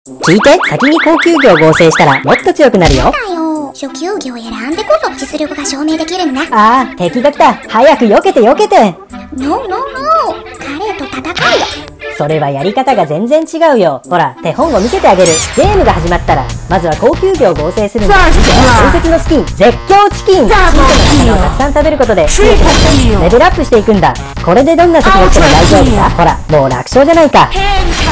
聞いて、先に高級魚を合成したらもっと強くなるよ。 だよ。初級魚を選んでこそ実力が証明できるんだ。 ああ、敵が来た。早く避けて避けて。 ノーノーノー。彼と戦うよ。 それはやり方が全然違うよ。ほら、手本を見せてあげる。ゲームが始まったら、まずは高級魚を合成するんだ。伝説のスキン、絶叫チキン。小さな魚をたくさん食べることで、強くなってレベルアップしていくんだ。これでどんな敵が来ても大丈夫さ。ほら、もう楽勝じゃないか。